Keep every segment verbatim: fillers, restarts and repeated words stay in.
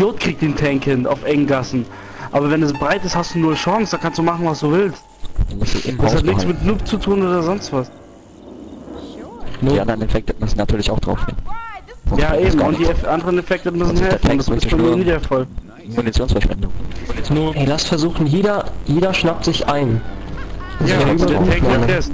Idiot kriegt den Tank hin auf engen Gassen. Aber wenn es breit ist, hast du nur Chance, da kannst du machen, was du willst. Das hat nichts mit Noob zu tun oder sonst was. Die anderen Effekte müssen natürlich auch drauf gehen. Ja eben, und die Eff anderen Effekte müssen helfen, das ist schon wieder voll. Munitionsverschwendung. Nur, ey, lass versuchen, jeder, jeder schnappt sich ein. Ja, ja, der Tank wird erst.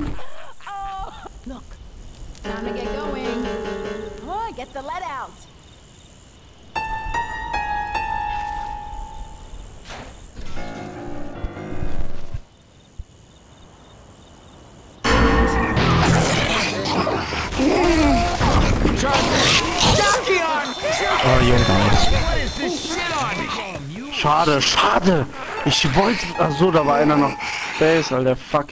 Oh, Junge. Schade, schade. Ich wollte... Ach so, da war einer noch. Base, Alter, fuck.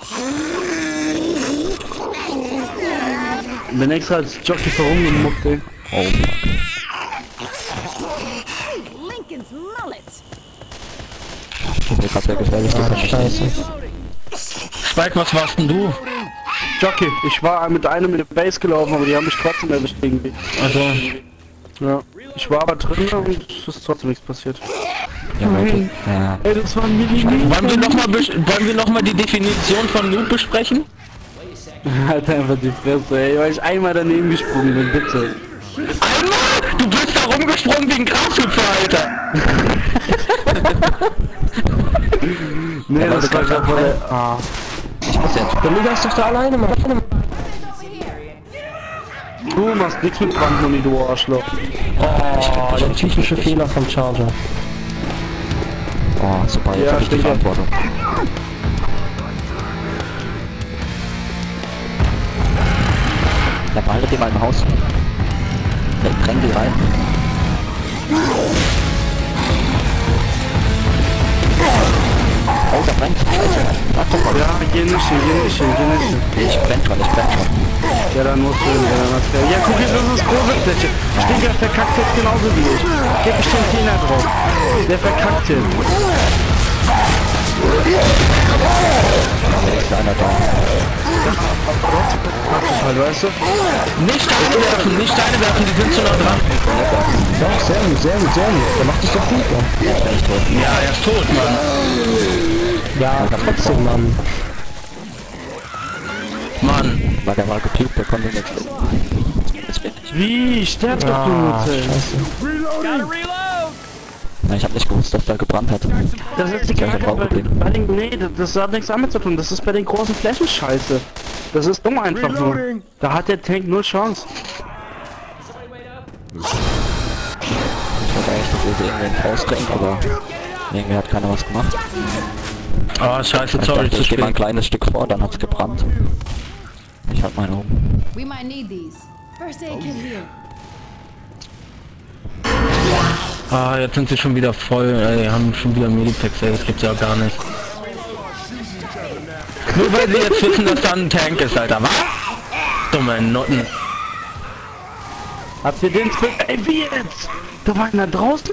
Bin extra als Jockey herumgemuckt, ey. Oh fuck. Ich bin grad sehr gefährlich. Ah, scheiße. Spike, was warst denn du? Jockey, ich war mit einem in der Base gelaufen, aber die haben mich trotzdem erwischt irgendwie. Also... Ja. Ich war aber drin und es ist trotzdem nichts passiert. Ja, Leute. Ja. Ey, das war ein Millimeter. Wollen wir noch mal wollen wir noch mal die Definition von Noob besprechen? Halt einfach die Fresse, ey, weil ich einmal daneben gesprungen bin, bitte. Einmal? Du bist da rumgesprungen wie ein Grashüpfer, Alter! Nee, Ja, das war gerade voll der... Ah. Ich muss jetzt. Der Mega ist doch da alleine, Mann. Du machst nichts mit Brandmuni, du Arschloch. Oh, der typische Fehler vom Charger. Oh, super, jetzt Ja, hab ich die stimmt. Verantwortung. Ja, behaltet ihr mal im Haus. Ja, brenn die rein. Oh, da brennt. Scheiße. Ach, guck mal. Ja, geh nicht hin, geh nicht hin, geh nicht hin. Ich brenn schon, ich brenn schon. Ja, dann musst du hin, ja, dann hast du... Ja, guck hier, das ist große Fläche. Stinker verkackt jetzt genauso wie ich. Gib bestimmt Zehner drauf. Der verkackt hin. Da ist einer da. Halt, weißt du? Nicht Steine werfen, nicht Steine werfen, die sind zu nah dran. Doch, sehr gut, sehr gut, sehr gut. Der macht dich doch gut, Mann. Jetzt bin ich tot. Ja, er ist tot, Mann. Ja, trotzdem, Mann. Mann. Weil der war gepiekt, der konnte nichts. Das bin ich. Wie? Sterb doch, du Ah, Mutter. scheiße. Na, ich hab nicht gewusst, dass der gebrannt hat. Das ist die Ich hab Kacke den Bauch bei, gesehen. bei den... Nee, das, das hat nichts damit zu tun. Das ist bei den großen Flächen scheiße. Das ist dumm einfach nur. Da hat der Tank nur Chance. Ich wollte eigentlich, dass wir irgendwen rausdrängen, aber irgendwie hat keiner was gemacht. Oh, scheiße, Ich sorry, dachte, zu ich geh mal ein spät. kleines Stück vor, dann hat's gebrannt. Ich hab meine um. We might need these. First aid kit here. Ah, jetzt sind sie schon wieder voll, ey, haben schon wieder Medipacks, ey, das gibt's ja gar nicht. Nur weil sie jetzt wissen, dass da ein Tank ist, Alter, was? Dumme Nutten. Habt ihr den Split? Ey, wie jetzt? Da war einer draußen?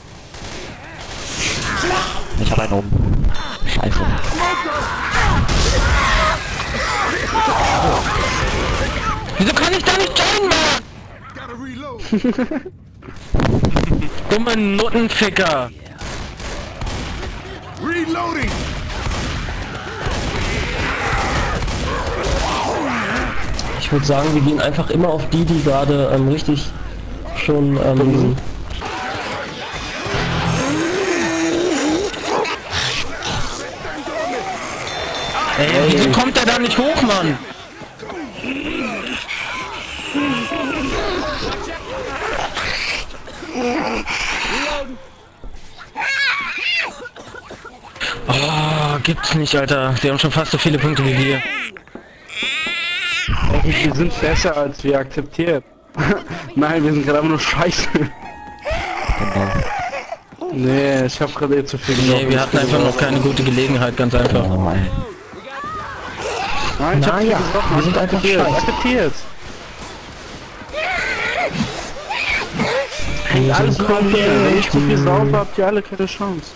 Ich hab einen um. Scheiße. Wieso kann ich da nicht joinen, Mann? Dumme Nuttenficker. Reloading. Ich würde sagen, wir gehen einfach immer auf die, die gerade ähm, richtig schon ähm, Ey, wieso kommt er da nicht hoch, Mann? Oh, gibt's nicht, Alter. Sie haben schon fast so viele Punkte wie wir. Ey, wir sind besser als wir akzeptiert. Nein, wir sind gerade nur scheiße. Genau. Nee, ich hab gerade eh zu viel Nee, wir hatten einfach noch keine gute Gelegenheit, ganz einfach. Oh, ey. Nein, ich hab Naja, viel gesagt, wir sind einfach akzeptiert. scheiße. Akzeptiert. wir Alles sind kommt hier. Wenn ich zu viel Kollegen. sauber, habt ihr alle keine Chance.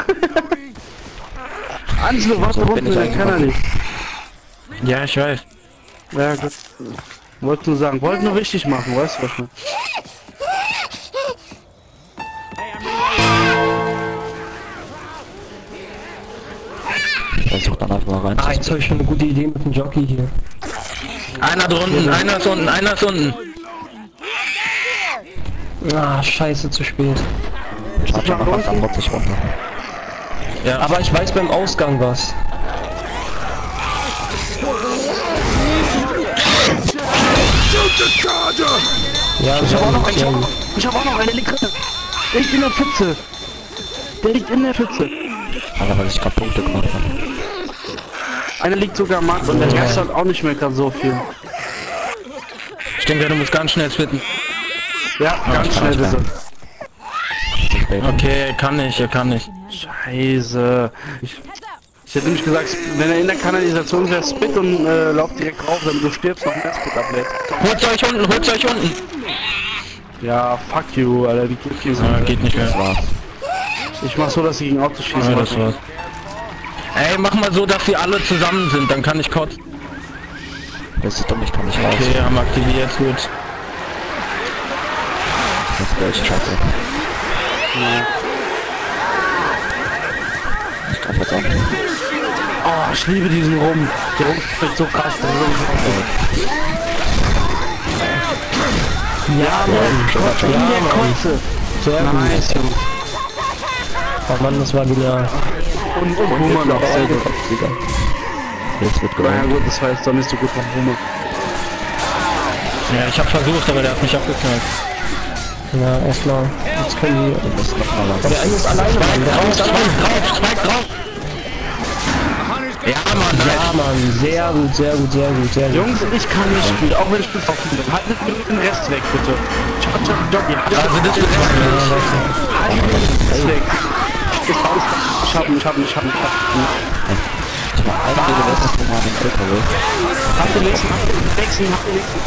Angelo, warte So bin runter, ich den eigentlich kann er noch. nicht. Ja, ich weiß. Ja, gut. Wollte nur sagen, wollte nur richtig machen, weißt du was? Shotgun einfach mal rein. Ah, jetzt habe ich schon eine gute Idee mit dem Jockey hier. Einer drunten, einer ist unten, einer ist unten. Ah, scheiße, zu spät. Charger macht dann trotzdem runter. Ja, Aber ich weiß beim Ausgang was. Ja, Ich habe auch noch einen, ich sehr hab, gut. ich hab auch noch einen, der liegt drin. Der liegt in der Pfütze. Der liegt in der Pfütze. Alter, weil ich gerade Punkte gemacht habe. Einer liegt sogar am Markt und der Rest hat auch nicht mehr gerade so viel. ich denke, du musst ganz schnell splitten. Ja, ganz ich kann schnell nicht bitte. Zu spät. Okay, er kann nicht, er kann nicht. Scheiße. Ich, ich hätte nämlich gesagt, wenn er in der Kanalisation wäre, Spit und äh, lauft direkt rauf, damit du stirbst, noch mehr Spit ablädt. Holt euch unten, holt euch unten. Ja, fuck you, Alter, wie geht hier so? Ja, geht nicht mehr. Das war's. Ich mach so, dass ich gegen Autos schieße. Ja, das war's. Ey, mach mal so, dass sie alle zusammen sind, dann kann ich kotzen. Das ist dumm, ich kann nicht raus. Okay, haben aktiviert, gut. Das wäre echt scheiße. Ich kann jetzt auch nicht. Oh, ich liebe diesen Rum. Der Rum ist so krass. Der Rum ist so krass. Ja, Mann. In der Kotze. Sehr Nice, gut. Jungs. Oh Mann, das war genial. Und, und Hummer noch. Sehr gut. Jetzt wird Naja gewonnen. gut, das war jetzt doch nicht so gut von Hummer. Ja, ich hab versucht, aber der hat mich abgeknallt. Ja, erstmal. Jetzt können die. Wir müssen noch mal lang. Der eine ist alleine, Mann. Der eine ist alleine. Drauf, Spike drauf! Ja, Mann, Ja, Mann. Sehr gut, sehr gut, sehr gut, sehr gut. Jungs, ich kann nicht spielen, auch wenn ich betroffen bin. Haltet mir den Rest weg, bitte. Ciao, ciao, Doggy. also das wird Haltet mir den Rest weg. Ich hab ihn, ich hab ihn, ich hab ihn, ich hab ihn. Ich war einige letztes Mal den L K W. Habt den nächsten, habt den nächsten, habt den nächsten.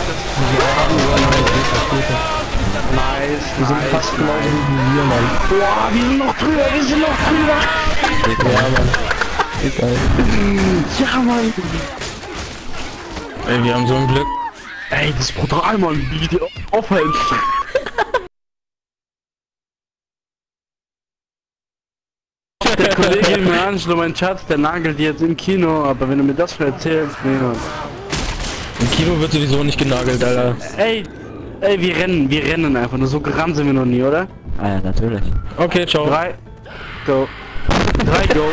Nice, Wir sind nice. fast genauso gut wie wir, Mann. Boah, wir sind noch drüber, wir sind noch drüber. Ja, Mann. Egal. Ja, Mann. Ey, wir haben so ein Glück. Ey, das ist brutal, Mann, wie die aufhalten. Der Kollege im Angelo, mein Schatz, der nagelt jetzt im Kino, aber wenn du mir das schon erzählst, nee, Mann. Im Kino wird sowieso nicht genagelt, Alter. Ey, ey, wir rennen, wir rennen einfach, nur so gerannt sind wir noch nie, oder? Ah ja, natürlich. Okay, ciao. Drei, go. Drei, go.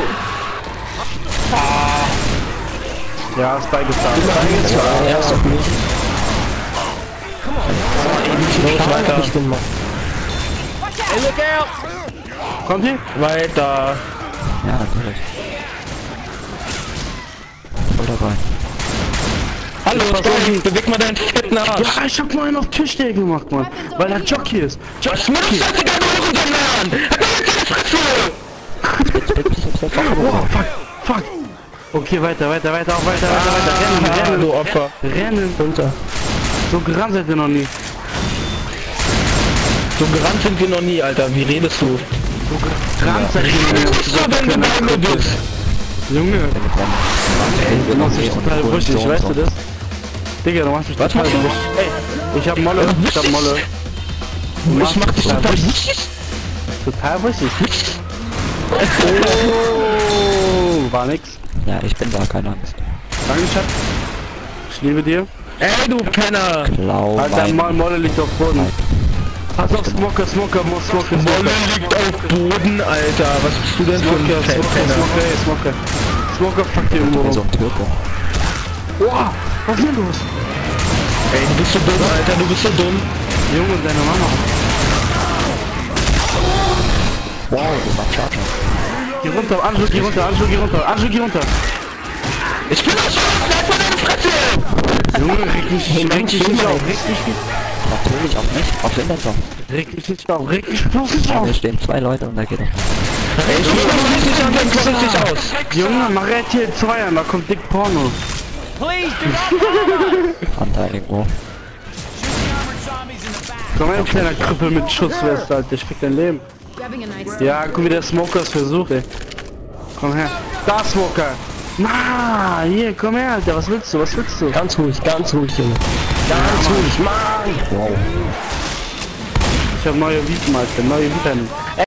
Ah. Ja, ist beigefahren. Ja, erst auf mich. Los, Stark weiter. hab ich gemacht. Kommt ihr? Weiter. Ja, natürlich. Voll dabei. Hallo, Spike, beweg mal deinen fetten Arsch. Ja, ich hab nur einen auf Tischdecke gemacht, Mann. Weil er Jockey ist. Was machst du denn da, Oh, fuck, fuck. Okay, weiter, weiter, weiter, auch weiter, weiter, weiter. Rennen, Ah, rennen, du Opfer. rennen. Runter. So gerannt seid ihr noch nie. So gerannt sind wir noch nie, Alter. Wie redest du? So gerannt seid ihr noch nie. So, wenn du bei mir bist. Junge, du machst dich total wuschig, weißt du das? Digga, du machst dich total wuschig. Ey, ich hab Molle, ich hab Molle. Du Ich mach dich total wuschig. total wuschig. Oh, war nix. Ja, ich bin da, keine Angst. Danke, Schatz. Ich liebe dir. Ey, du Penner. Klau, Alter, mein... Mo- Molle liegt auf Boden. Pass auf, Smoker, Smoker, Mo- Smoker, Molle Smoker. liegt auf Boden, Alter. Was bist du denn für Smoker, ein Smoker, Fettpenner? Smoker, ey, Smoker. Smoker, fuck dir irgendwo So rum. ein Türke. Boah, was ist denn los? Ey, du bist so dumm, Alter. Du bist so dumm. Junge und deine Mama. Wow, das war Charger. Geh runter, Anschlu, geh runter, Anschlu, geh runter, Anschlu, geh runter. Ich bin doch schon. Bleib mal deine Fresse. Junge, reg mich, reg dich nicht auf, reg mich nicht, Natürlich auch nicht. Auf den Sensor. reg mich nicht auf, reg mich bloß nicht Ja, auf. hier stehen zwei Leute und da geht er. Ey, ich muss doch richtig an, dann komm richtig aus. Junge, mach R T L zwei an, da kommt dick Porno. Anteil irgendwo. Komm her, du kleiner Krüppel mit Schutzweste, Alter, ich fick dein Leben. Grabbing a nightstick. Ja, guck wie der Smoker es versucht, ey. Komm her. Da, Smoker. Na, hier, komm her, Alter, was willst du, was willst du? Ganz ruhig, ganz ruhig, Junge. Ganz ruhig, Mann! Wow. Ich hab neue Viten, Alter, neue Viten.